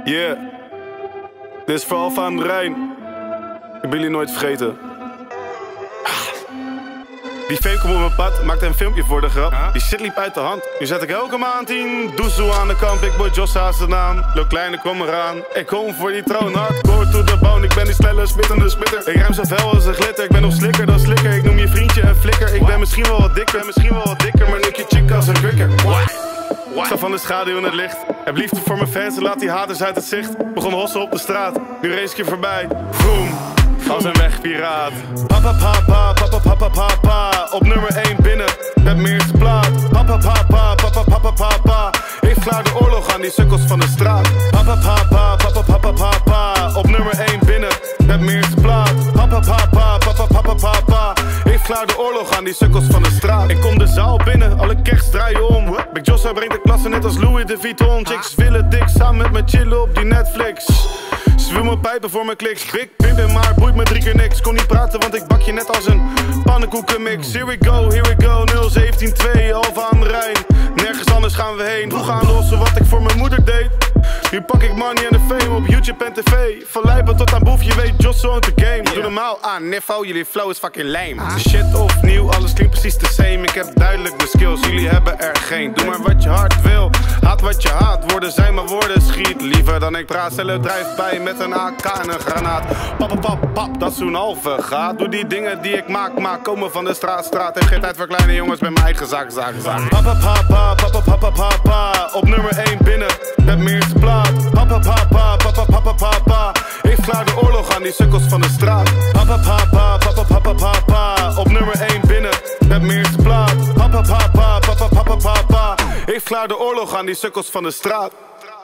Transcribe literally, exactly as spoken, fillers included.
Yeah. Dit is voor Alfa aan de Rijn. Ik wil jullie nooit vergeten. Die fame komt op mijn pad, maakte een filmpje voor de grap. Die shit liep uit de hand. Nu zet ik elke maand tien doezoe aan de kant. Big boy Jossa is de naam. Lil Kleine, kom eraan. Ik kom voor die troon. Hardcore to the bone. Ik ben die snelle, spittende spitter. Ik ruim zo fel als een glitter. Ik ben nog slikker dan slikker. Ik noem je vriendje een flikker. Ik ben misschien wel wat dikker, misschien wel wat dikker. Maar nik je chick als een krikker. Ik sta van de schaduw in het licht. Heb liefde voor mijn fans en laat die haters uit het zicht. Begon hossen op de straat. Nu race ik je voorbij. Vroom. Als een wegpiraat. Papa papa papa papa papa. Op nummer één binnen, met meerste plaat. Papa papa papa papa papa. Heeft klaar de oorlog aan die sukkels van de straat. Papa papa papa papa papa. Op nummer één binnen, met meerste plaat. Papa papa papa papa papa. Heeft klaar de oorlog aan die sukkels van de straat. Ik kom de zaal binnen, alle keks draaien om. Big Jossa brengt de klasse net als Louis de Vuitton. Chicks willen dik samen met me chillen op die Netflix. Ze wil mijn pijpen voor mijn kliks. Big pimpen, maar boeit me drie keer niks. Kon niet praten, want ik bak je net als een pannenkoekenmix. Here we go, here we go, nul zeventien twee, Alfa aan de Rijn. Nergens anders gaan we heen. Vroeg aanlossen wat ik voor mijn moeder deed. Nu pak ik money en de fame op YouTube en tv. Van lijpen tot aan boef, je weet Jossa on the game. Doe normaal aan, Niffo, jullie flow is fucking lame. Shit of nieuw, alles klinkt precies de same. Ik heb duidelijk de skills, jullie hebben er geen. Doe maar wat je hart wil, haat wat je haat. Woorden zijn maar woorden, schiet liever dan ik praat. Cellen drijft bij met een A K en een granaat. Pap, pap, pap, dat is zo'n halve gaat. Doe die dingen die ik maak, maak. Komen van de straat, straat. Heb geen tijd voor kleine jongens, bij mijn eigen zaak, zaak, zaak. Papa, papa, papa, papa, papa. Op nummer één binnen, met meerste plaat. Papa, papa, papa, papa, papa. Heeft klaar de oorlog aan die sukkels van de straat. Papa, papa, papa, papa, papa. Op nummer één binnen, met meerste plaat. Papa, papa, papa, papa, papa. Heeft klaar de oorlog aan die sukkels van de straat.